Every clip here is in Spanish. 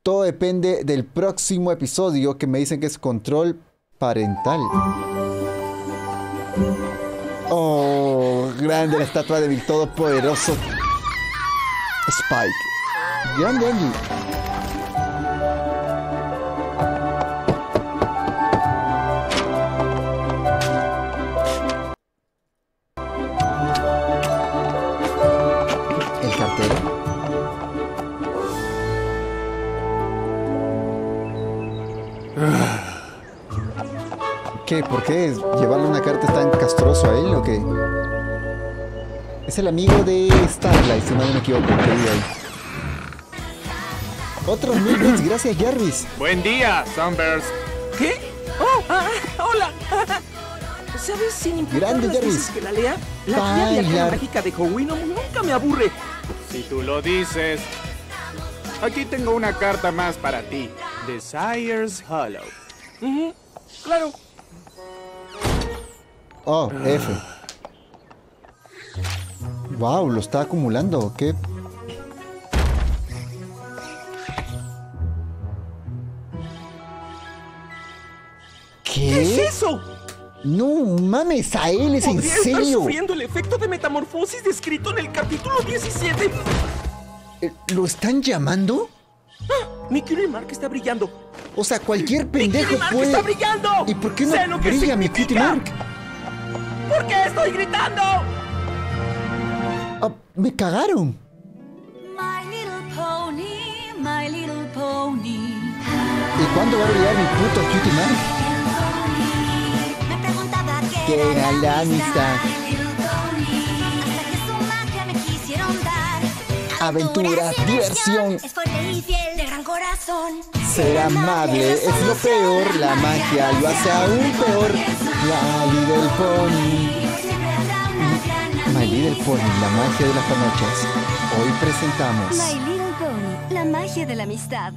Todo depende del próximo episodio que me dicen que es control parental. Oh, grande la estatua de mi todopoderoso Spike. Grande, Angie. El cartero. ¿Qué? ¿Por qué llevarle una carta es tan castroso a él o qué? Es el amigo de Starlight, si no me equivoco, que vive ahí. Otros 1000 bits, gracias Jarvis. Buen día, Sunburst. ¿Qué? Oh, hola. ¿Sabes? Sin importar Grande, las Jarvis. veces que la lea, la guía viajera mágica de Howino nunca me aburre. Si tú lo dices. Aquí tengo una carta más para ti. Desire's Hollow. Claro. Oh, F. Wow, lo está acumulando. ¿Qué? ¿Qué es eso? No mames, a él es en Podría estar serio. sufriendo el efecto de metamorfosis descrito en el capítulo 17. ¿Lo están llamando? Mi Cutie Mark está brillando. O sea, cualquier ¡Mi pendejo Cutie Mark puede. está brillando! ¿Y por qué no Sé lo que brilla mi Cutie significa. Mark? ¿Por qué estoy gritando? Ah, me cagaron. My little pony, my little pony. ¿Y cuándo va a brillar mi puto Cutie Mark? Me preguntaba ¿Qué qué era la amistad? My little pony. Hasta que su magia me quisieron dar. Aventuras, y diversión. diversión. Es fuerte y fiel, de gran corazón. Ser amable es lo peor, la magia lo hace aún peor. La Little Pony. Siempre habrá una gran My Little Pony, la magia de las panochas. Hoy presentamos. My Little Pony, la magia de la amistad.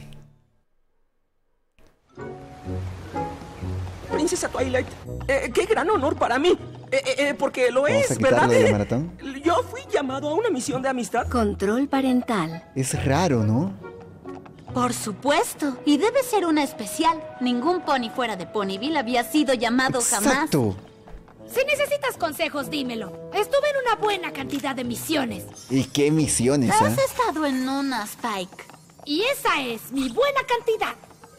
Princesa Twilight, qué gran honor para mí. Porque lo Vamos es, a quitarlo ¿verdad? de la maratón. Yo fui llamado a una misión de amistad. Control parental. Es raro, ¿no? Por supuesto. Y debe ser una especial. Ningún pony fuera de Ponyville había sido llamado jamás. Exacto. Si necesitas consejos, dímelo. Estuve en una buena cantidad de misiones. ¿Y qué misiones, ¿Has estado en una, Spike? Y esa es mi buena cantidad.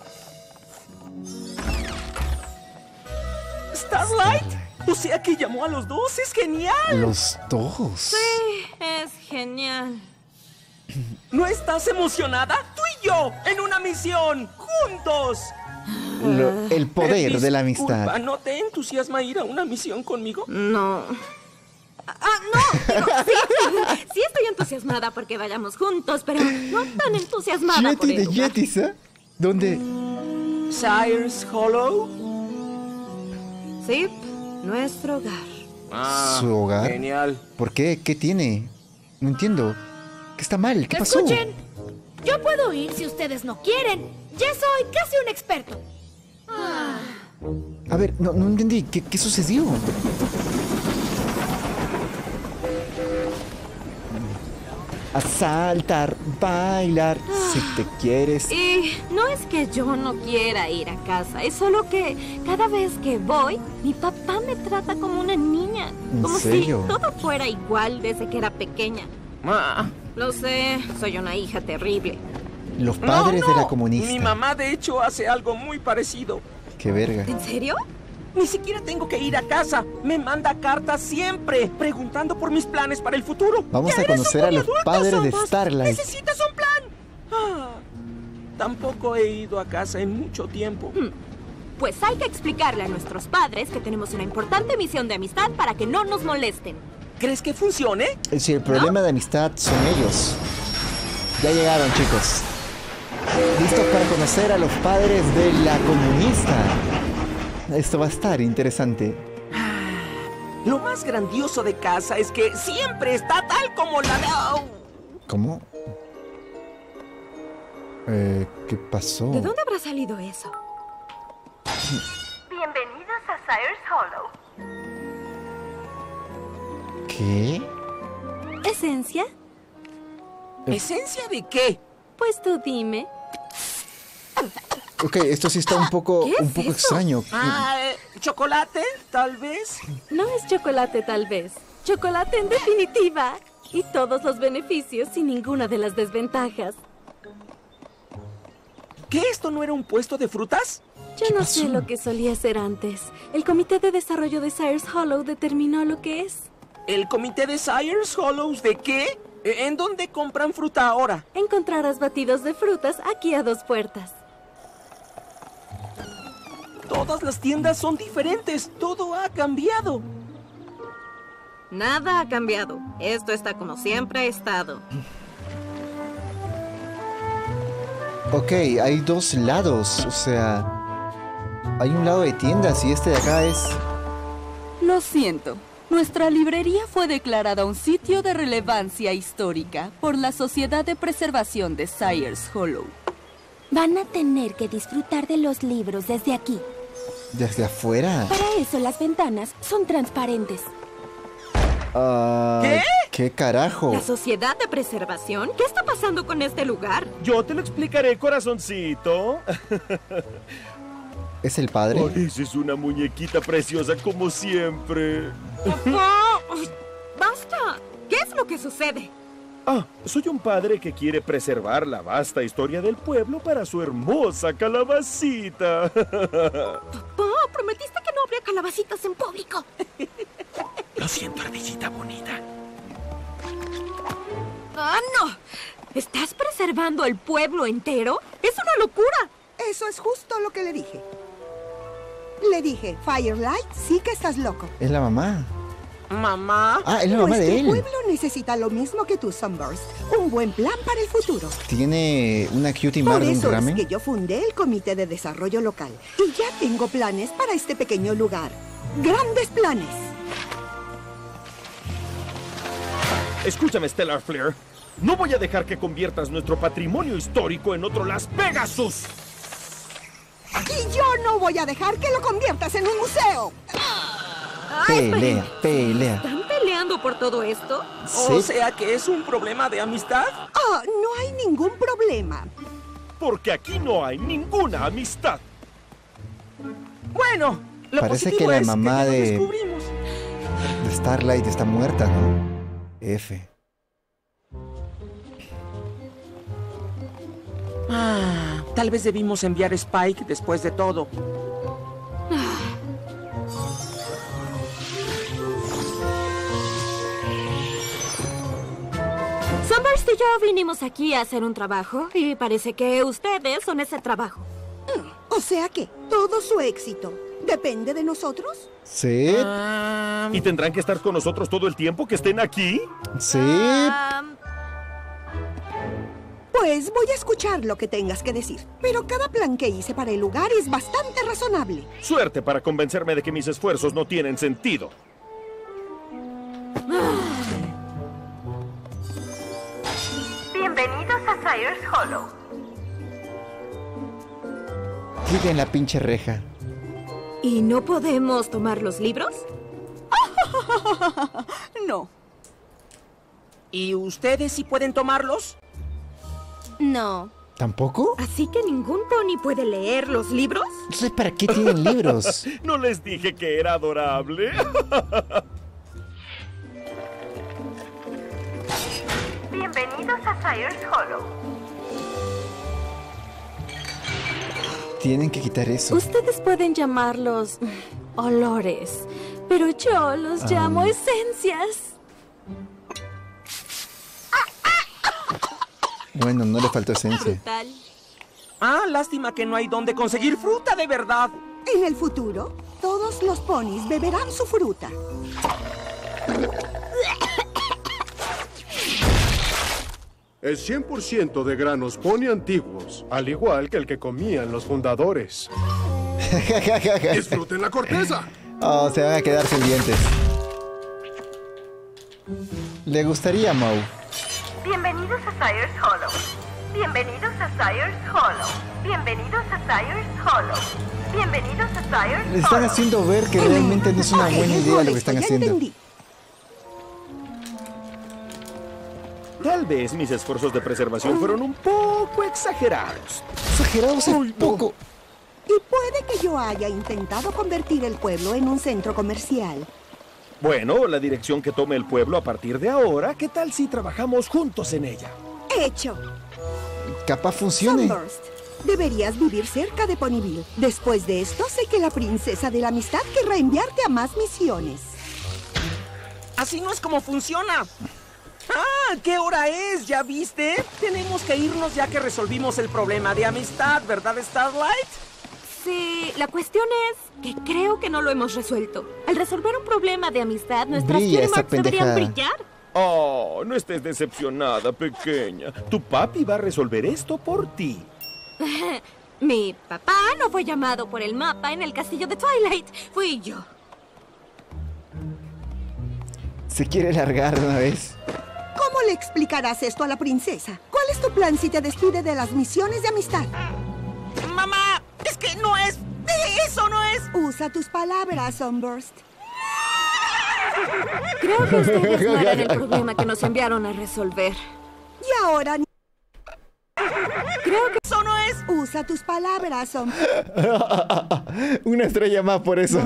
¿Starlight? O sea que llamó a los dos, es genial. Los dos. Es genial. ¿No estás emocionada? Tú y yo, en una misión, juntos. El poder de la Disculpa, amistad. ¿no te entusiasma ir a una misión conmigo? No. Sí estoy entusiasmada porque vayamos juntos, pero no tan entusiasmada por Yeti el de lugar. Yetis, ¿eh? ¿Dónde? Sire's Hollow. Sí, nuestro hogar. ¿Su hogar? Genial. ¿Por qué? ¿Qué tiene? No entiendo. ¿Qué está mal? ¿Qué pasó? Escuchen, yo puedo ir si ustedes no quieren. Ya soy casi un experto. A ver, no entendí. ¿Qué sucedió? A saltar, bailar, si te quieres. Y no es que yo no quiera ir a casa, es solo que cada vez que voy, mi papá me trata como una niña. ¿En Como serio? si todo fuera igual desde que era pequeña. Lo sé, soy una hija terrible. Los padres No, de no. la comunista. Mi mamá, de hecho, hace algo muy parecido. Qué verga. ¿En serio? Ni siquiera tengo que ir a casa. Me manda cartas siempre, preguntando por mis planes para el futuro. Vamos Ya a eres conocer un a los adulto, padres de Sombos. Starlight. ¿Necesitas un plan? Tampoco he ido a casa en mucho tiempo. Pues hay que explicarle a nuestros padres que tenemos una importante misión de amistad para que no nos molesten. ¿Crees que funcione? Si el problema de amistad son ellos. Ya llegaron, chicos. ¿Listos para conocer a los padres de la comunista? Esto va a estar interesante. Lo más grandioso de casa es que siempre está tal como la de... ¿Cómo? ¿Qué pasó? ¿De dónde habrá salido eso? Bienvenidos a Sire's Hollow. ¿Qué? ¿Esencia? ¿Esencia de qué? Pues tú dime. Ok, esto sí está un poco extraño. ¿Chocolate? Tal vez. No es chocolate, tal vez. Chocolate en definitiva. Y todos los beneficios sin ninguna de las desventajas. ¿Qué? ¿Esto no era un puesto de frutas? Yo no sé lo que solía ser antes. El Comité de Desarrollo de Sayers Hollow determinó lo que es. ¿El comité de Sayers Hollows de qué? ¿En dónde compran fruta ahora? Encontrarás batidos de frutas aquí a 2 puertas. Todas las tiendas son diferentes. Todo ha cambiado. Nada ha cambiado. Esto está como siempre ha estado. Ok, hay 2 lados. O sea, hay un lado de tiendas y este de acá es... Lo siento. Nuestra librería fue declarada un sitio de relevancia histórica por la Sociedad de Preservación de Sayers Hollow. Van a tener que disfrutar de los libros desde aquí. ¿Desde afuera? Para eso las ventanas son transparentes. ¿Qué? ¿Qué carajo? ¿La Sociedad de Preservación? ¿Qué está pasando con este lugar? Yo te lo explicaré, corazoncito. ¿Es el padre? Pareces una muñequita preciosa como siempre. ¡Papá! ¡Basta! ¿Qué es lo que sucede? Soy un padre que quiere preservar la vasta historia del pueblo para su hermosa calabacita. Papá, prometiste que no habría calabacitas en público. Lo siento, ardillita bonita. ¡Ah, no! ¿Estás preservando el pueblo entero? ¡Es una locura! Eso es justo lo que le dije. Le dije, Firelight, sí que estás loco. Es la mamá. ¿Mamá? Ah, es la mamá de él. Nuestro pueblo necesita lo mismo que tú, Sunburst. Un buen plan para el futuro. ¿Tiene una cutie Por mar de un eso es ramen? que yo fundé el Comité de Desarrollo Local. Y ya tengo planes para este pequeño lugar. ¡Grandes planes! Escúchame, Stellar Flare. No voy a dejar que conviertas nuestro patrimonio histórico en otro Las Pegasus. Y yo no voy a dejar que lo conviertas en un museo. Pelea, pelea. ¿Están peleando por todo esto? Sí. O sea que es un problema de amistad. No hay ningún problema. Porque aquí no hay ninguna amistad. Bueno, lo Parece positivo que la es mamá ya lo de descubrimos. Starlight está muerta, ¿no? F. Tal vez debimos enviar a Spike después de todo. Sunburst y yo vinimos aquí a hacer un trabajo y parece que ustedes son ese trabajo. O sea que todo su éxito depende de nosotros. Sí. ¿Y tendrán que estar con nosotros todo el tiempo que estén aquí? Sí. Pues voy a escuchar lo que tengas que decir. Pero cada plan que hice para el lugar es bastante razonable. Suerte para convencerme de que mis esfuerzos no tienen sentido. Bienvenidos a Sayers Hollow. Clic en la pinche reja. ¿Y no podemos tomar los libros? No. ¿Y ustedes sí pueden tomarlos? No. ¿Tampoco? ¿Así que ningún pony puede leer los libros? Entonces, ¿para qué tienen libros? ¿No les dije que era adorable? Bienvenidos a Sayers Hollow. Tienen que quitar eso. Ustedes pueden llamarlos olores, pero yo los llamo esencias. Bueno, no le faltó esencia. Brutal. Lástima que no hay donde conseguir fruta de verdad. En el futuro, todos los ponis beberán su fruta. Es 100% de granos pony antiguos, al igual que el que comían los fundadores. ¡Disfruten la corteza! Oh, se van a quedar sin dientes. ¿Le gustaría, Mau? Bienvenidos a Sayers Hollow. Bienvenidos a Sayers Hollow. Bienvenidos a Sayers Hollow. Bienvenidos a Sayers Le están haciendo ver que realmente no es una buena idea lo que están haciendo. Tal vez mis esfuerzos de preservación fueron un poco exagerados. Exagerados un poco. Y puede que yo haya intentado convertir el pueblo en un centro comercial. Bueno, la dirección que tome el pueblo a partir de ahora, ¿qué tal si trabajamos juntos en ella? Hecho. Capaz funcione. Sunburst, deberías vivir cerca de Ponyville. Después de esto, sé que la princesa de la amistad querrá enviarte a más misiones. Así no es como funciona. ¡Ah! ¿Qué hora es? ¿Ya viste? Tenemos que irnos ya que resolvimos el problema de amistad, ¿verdad, Starlight? Sí, la cuestión es que creo que no lo hemos resuelto. Al resolver un problema de amistad, nuestras Brilla esa Cutie Marks deberían pendejada. brillar. Oh, no estés decepcionada, pequeña. Tu papi va a resolver esto por ti. Mi papá no fue llamado por el mapa en el castillo de Twilight. Fui yo. Se quiere largar de una vez. ¿Cómo le explicarás esto a la princesa? ¿Cuál es tu plan si te despide de las misiones de amistad? ¡Mamá! ¡Es que no es! ¡Eso no es! Usa tus palabras, Sunburst. Creo que ustedes no eran el problema que nos enviaron a resolver. Y ahora... Creo que ¡Eso no es! Usa tus palabras, Sunburst. Una estrella más por eso.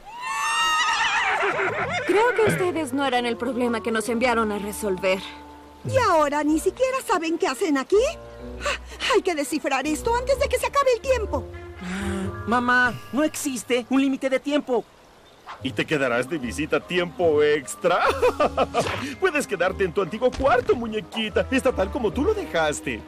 Creo que ustedes no eran el problema que nos enviaron a resolver. ¿Y ahora ni siquiera saben qué hacen aquí? Ah, hay que descifrar esto antes de que se acabe el tiempo. Mamá, no existe un límite de tiempo. ¿Y te quedarás de visita tiempo extra? Puedes quedarte en tu antiguo cuarto, muñequita. Está tal como tú lo dejaste.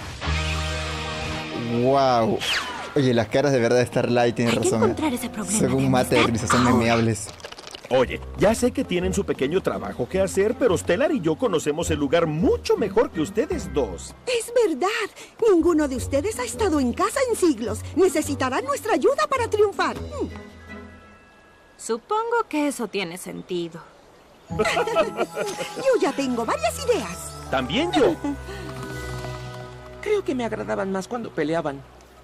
Wow. Oye, las caras de verdad de Starlight tienen Hay que razón. encontrar ese problema Según de mate de amistad risa, son ahora. memeables. Oye, ya sé que tienen su pequeño trabajo que hacer, pero Stellar y yo conocemos el lugar mucho mejor que ustedes dos. Es verdad. Ninguno de ustedes ha estado en casa en siglos. Necesitarán nuestra ayuda para triunfar. Supongo que eso tiene sentido. Yo ya tengo varias ideas. También yo. Creo que me agradaban más cuando peleaban.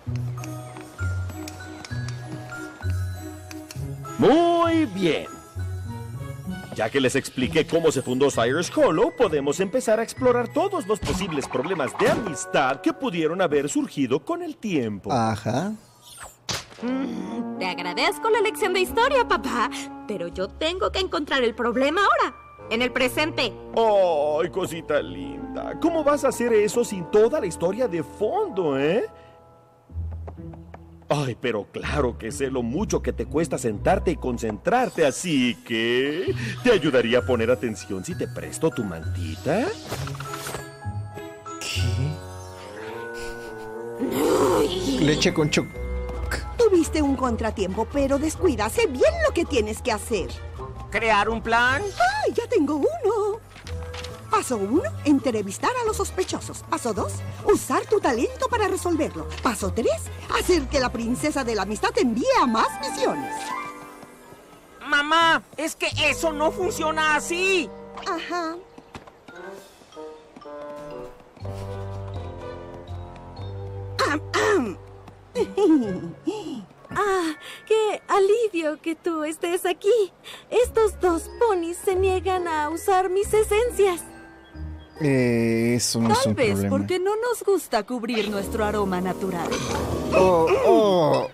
Muy bien. Ya que les expliqué cómo se fundó Sayers Hollow, podemos empezar a explorar todos los posibles problemas de amistad que pudieron haber surgido con el tiempo. Ajá. Te agradezco la lección de historia, papá. Pero yo tengo que encontrar el problema ahora, en el presente. ¡Ay, cosita linda! ¿Cómo vas a hacer eso sin toda la historia de fondo, eh? Ay, pero claro que sé lo mucho que te cuesta sentarte y concentrarte, así que... ¿te ayudaría a poner atención si te presto tu mantita? Leche con choc. Tuviste un contratiempo, pero descuida. Sé bien lo que tienes que hacer. ¿Crear un plan? ¡Ay, ya tengo uno! Paso 1, entrevistar a los sospechosos. Paso 2, usar tu talento para resolverlo. Paso 3, hacer que la princesa de la amistad te envíe a más misiones. Mamá, es que eso no funciona así. Ajá. Ah, qué alivio que tú estés aquí. Estos dos ponis se niegan a usar mis esencias. Eso no es Tal un vez problema. porque no nos gusta cubrir nuestro aroma natural. Oh, oh.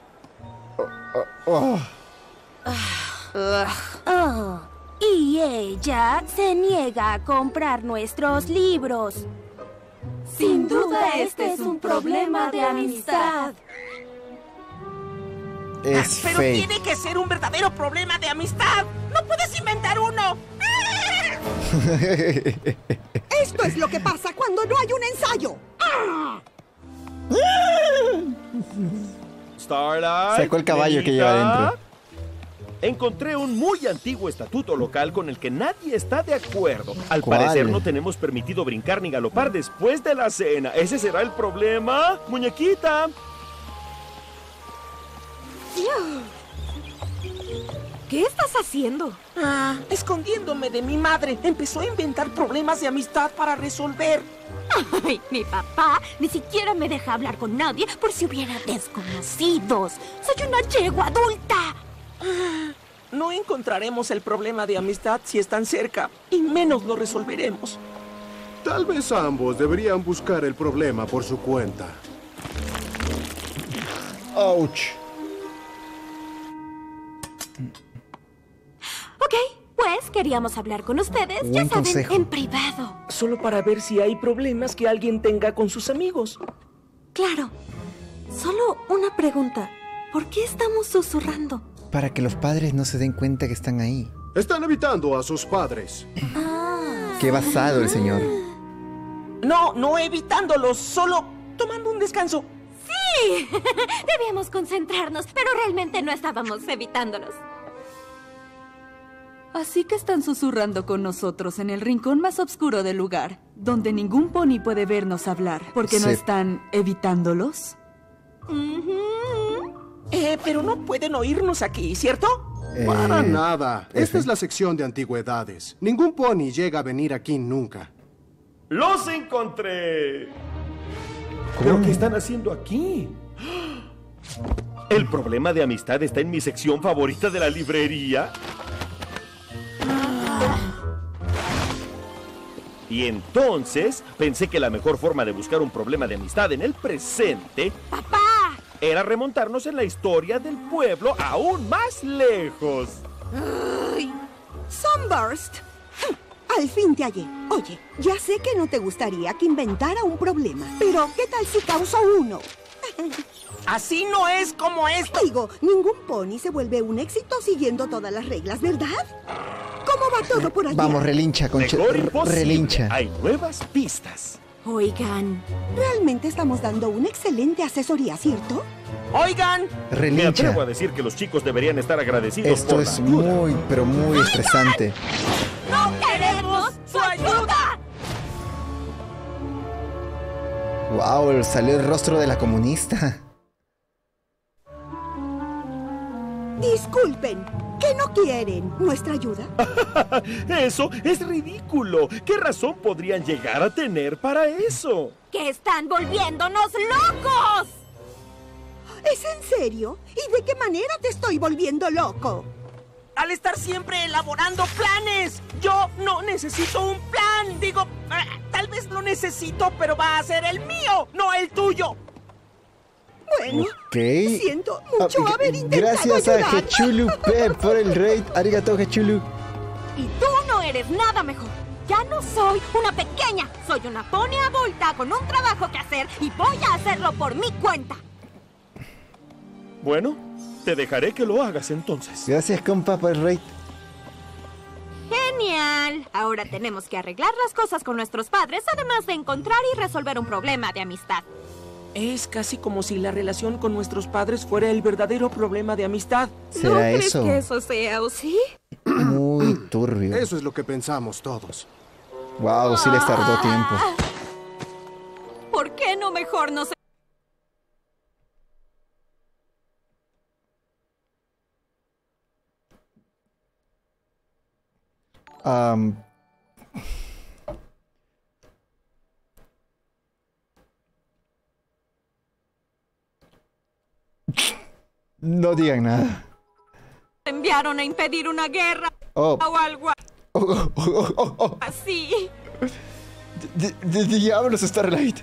Oh, oh. Oh, y ella se niega a comprar nuestros libros. Sin duda este es un problema de amistad. Es Pero fake. tiene que ser un verdadero problema de amistad. ¡No puedes inventar uno! Esto es lo que pasa cuando no hay un ensayo. Starlight. Sacó el caballo que lleva nenita. adentro. Encontré un muy antiguo estatuto local con el que nadie está de acuerdo. Al ¿Cuál? parecer no tenemos permitido brincar ni galopar después de la cena. ¿Ese será el problema, muñequita? ¿Qué estás haciendo? Ah, escondiéndome de mi madre. Empezó a inventar problemas de amistad para resolver. Ay, mi papá ni siquiera me deja hablar con nadie por si hubiera desconocidos. Soy una yegua adulta. No encontraremos el problema de amistad si están cerca, y menos lo resolveremos. Tal vez ambos deberían buscar el problema por su cuenta. Ouch. Ok, pues queríamos hablar con ustedes, ya Buen saben, consejo. en privado. Solo para ver si hay problemas que alguien tenga con sus amigos. Claro. Solo una pregunta. ¿Por qué estamos susurrando? Para que los padres no se den cuenta que están ahí. Están evitando a sus padres. Qué basado el señor. No evitándolos, solo tomando un descanso. ¡Sí! Debíamos concentrarnos, pero realmente no estábamos evitándolos. Así que están susurrando con nosotros en el rincón más oscuro del lugar, donde ningún pony puede vernos hablar, porque no Sí. están evitándolos. Pero no pueden oírnos aquí, ¿cierto? Para nada. Esta es la sección de antigüedades. Ningún pony llega a venir aquí nunca. ¡Los encontré! ¿Pero qué están haciendo aquí? ¿El problema de amistad está en mi sección favorita de la librería? Y entonces pensé que la mejor forma de buscar un problema de amistad en el presente... ¡Papá! Era remontarnos en la historia del pueblo aún más lejos. Sunburst. Al fin te hallé. Oye, ya sé que no te gustaría que inventara un problema, pero ¿qué tal si causó uno? Así no es como esto. Digo, ningún pony se vuelve un éxito siguiendo todas las reglas, ¿verdad? ¿Cómo va todo por allá? Vamos, relincha, concha. Mejor imposible. Relincha. Hay nuevas pistas. Oigan. Realmente estamos dando una excelente asesoría, ¿cierto? Oigan. Me Relincha. atrevo a decir que los chicos deberían estar agradecidos Esto por es la ayuda. muy, pero muy estresante. ¡No queremos su ayuda! Wow, salió el rostro de la comunista. Disculpen, ¿qué no quieren? ¿Nuestra ayuda? Eso es ridículo. ¿Qué razón podrían llegar a tener para eso? ¡Que están volviéndonos locos! ¿Es en serio? ¿Y de qué manera te estoy volviendo loco? Al estar siempre elaborando planes. Yo no necesito un plan. Digo, tal vez lo necesito, pero va a ser el mío, no el tuyo. Bueno, Ok. siento mucho haber intentado Gracias a ayudar. Hechulu Pep por el raid. Arigato, Hechulu. Y tú no eres nada mejor. Ya no soy una pequeña. Soy una pony adulta con un trabajo que hacer y voy a hacerlo por mi cuenta. Bueno, te dejaré que lo hagas entonces. Gracias, compa, por el raid. Genial. Ahora tenemos que arreglar las cosas con nuestros padres, además de encontrar y resolver un problema de amistad. Es casi como si la relación con nuestros padres fuera el verdadero problema de amistad. ¿Será ¿No crees eso? que eso sea o sí? Muy turbio. Eso es lo que pensamos todos. Wow, sí les tardó tiempo. ¿Por qué no mejor nos... No digan nada. enviaron a impedir una guerra Oh. o algo Oh. así? Diablos, Starlight.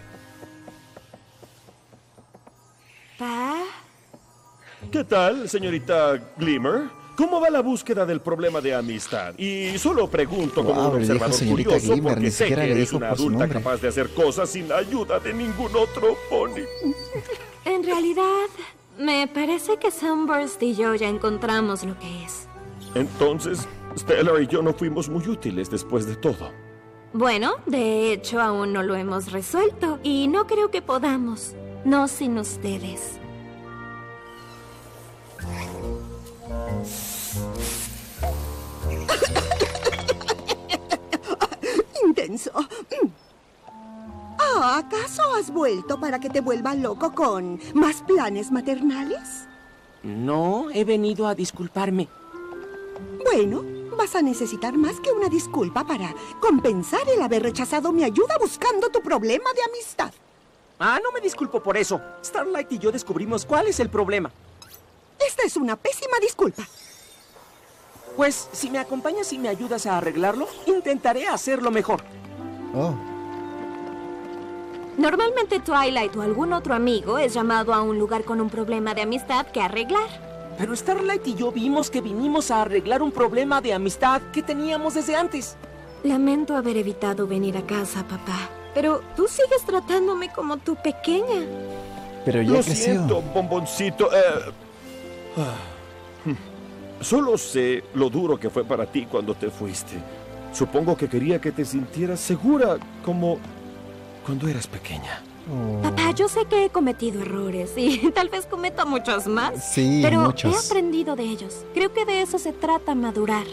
¿Pa? ¿Qué tal, señorita Glimmer? ¿Cómo va la búsqueda del problema de amistad? Y solo pregunto como Wow, un le dijo observador señorita curioso Glimmer, porque ni sé siquiera que le eres dijo una por su adulta nombre. capaz de hacer cosas sin la ayuda de ningún otro pony. En realidad, me parece que Sunburst y yo ya encontramos lo que es. Entonces, Stellar y yo no fuimos muy útiles después de todo. Bueno, de hecho, aún no lo hemos resuelto y no creo que podamos. No sin ustedes. Intenso. Ah, ¿acaso has vuelto para que te vuelva loco con más planes maternales? No, he venido a disculparme. Bueno, vas a necesitar más que una disculpa para compensar el haber rechazado mi ayuda buscando tu problema de amistad. Ah, no me disculpo por eso. Starlight y yo descubrimos cuál es el problema. Esta es una pésima disculpa. Pues, si me acompañas y me ayudas a arreglarlo, intentaré hacerlo mejor. Oh. Normalmente Twilight o algún otro amigo es llamado a un lugar con un problema de amistad que arreglar. Pero Starlight y yo vimos que vinimos a arreglar un problema de amistad que teníamos desde antes. Lamento haber evitado venir a casa, papá. Pero tú sigues tratándome como tu pequeña. Pero ya Lo creció. siento, bomboncito. Solo sé lo duro que fue para ti cuando te fuiste. Supongo que quería que te sintieras segura, como cuando eras pequeña. Papá, yo sé que he cometido errores y tal vez cometa muchos más. Sí, pero muchos. he aprendido de ellos. Creo que de eso se trata madurar.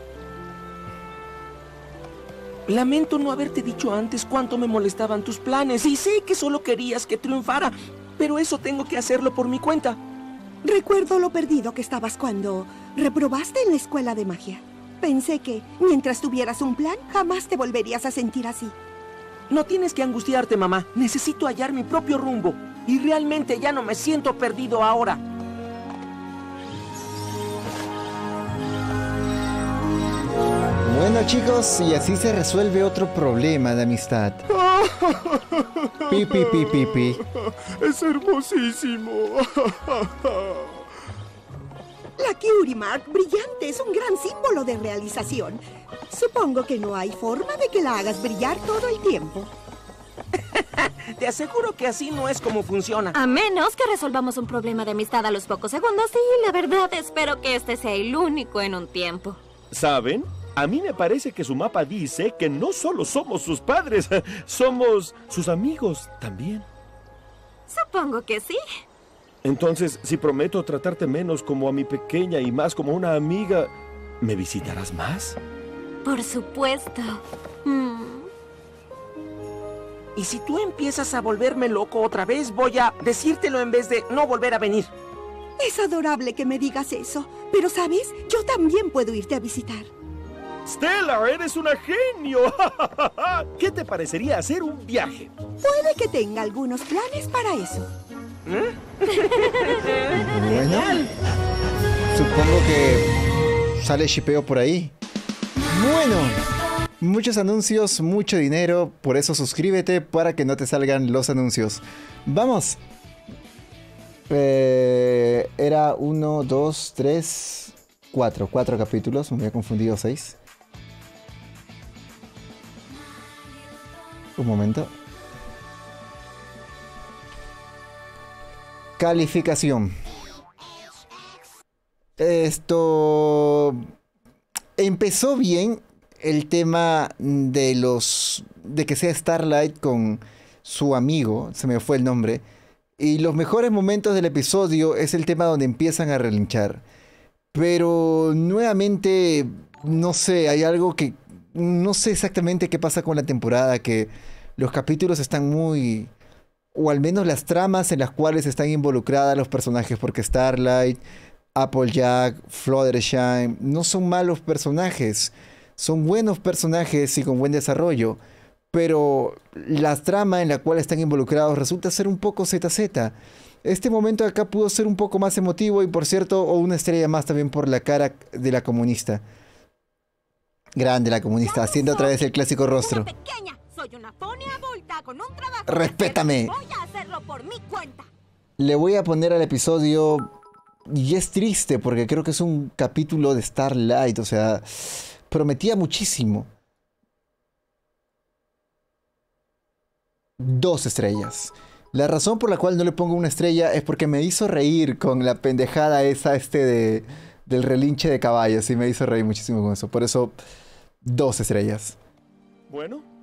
Lamento no haberte dicho antes cuánto me molestaban tus planes y sé que solo querías que triunfara, pero eso tengo que hacerlo por mi cuenta. Recuerdo lo perdido que estabas cuando reprobaste en la escuela de magia. Pensé que, mientras tuvieras un plan, jamás te volverías a sentir así. No tienes que angustiarte, mamá. Necesito hallar mi propio rumbo. Y realmente ya no me siento perdido ahora. Bueno, chicos, y así se resuelve otro problema de amistad. Pi, pi, pi, pi, pi. Es hermosísimo. La Cutie Mark brillante es un gran símbolo de realización. Supongo que no hay forma de que la hagas brillar todo el tiempo. Te aseguro que así no es como funciona. A menos que resolvamos un problema de amistad a los pocos segundos y la verdad espero que este sea el único en un tiempo. ¿Saben? A mí me parece que su mapa dice que no solo somos sus padres, somos sus amigos también. Supongo que sí. Entonces, si prometo tratarte menos como a mi pequeña y más como una amiga, ¿me visitarás más? Por supuesto. Y si tú empiezas a volverme loco otra vez, voy a decírtelo en vez de no volver a venir. Es adorable que me digas eso, pero ¿sabes? Yo también puedo irte a visitar. ¡Stella, eres una genio! ¿Qué te parecería hacer un viaje? Puede que tenga algunos planes para eso. Bueno, supongo que sale shipeo por ahí. Bueno, muchos anuncios, mucho dinero, por eso suscríbete para que no te salgan los anuncios. ¡Vamos! Era 1, 2, 3, 4 capítulos, me había confundido 6. Un momento. Calificación. Esto empezó bien el tema de que sea Starlight con su amigo, se me fue el nombre, y los mejores momentos del episodio es el tema donde empiezan a relinchar. Pero nuevamente, no sé, hay algo que no sé exactamente qué pasa con la temporada, que los capítulos están muy, o al menos las tramas en las cuales están involucradas los personajes, porque Starlight, Applejack, Fluttershy no son malos personajes, son buenos personajes y con buen desarrollo, pero la trama en la cual están involucrados resulta ser un poco ZZ. Este momento de acá pudo ser un poco más emotivo y, por cierto, o una estrella más también por la cara de la comunista. Grande la comunista, haciendo otra vez el clásico rostro. Pequeña, soy una pony adulta con un trabajo. ¡Respétame! Voy a hacerlo por mi cuenta. Le voy a poner al episodio, y es triste porque creo que es un capítulo de Starlight, o sea, prometía muchísimo. 2 estrellas. La razón por la cual no le pongo una estrella es porque me hizo reír con la pendejada esa del relinche de caballos, y me hizo reír muchísimo con eso. Por eso, 2 estrellas. Bueno,